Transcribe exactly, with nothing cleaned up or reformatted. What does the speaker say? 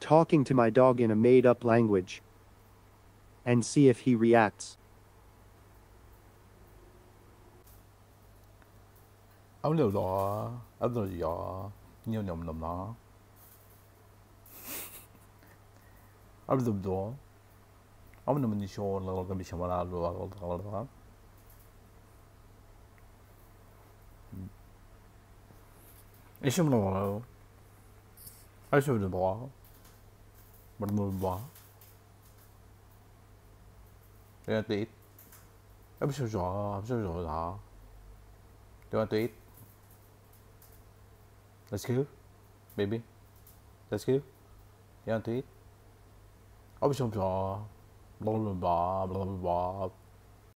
talking to my dog in a made-up language and see if he reacts. Ông liều đó, ông liều đó, nhiều nhầm nhầm đó. Ông liều đó, ông liều mình show là cái bị xem là liều là là là. Ấy xem nào, ấy xem được đó, mình muốn đó. Cái tweet, ông xem rồi, ông xem rồi đó. Cái tweet, let's go, baby, let's go. Cái tweet, ông xem rồi, blah blah blah blah blah.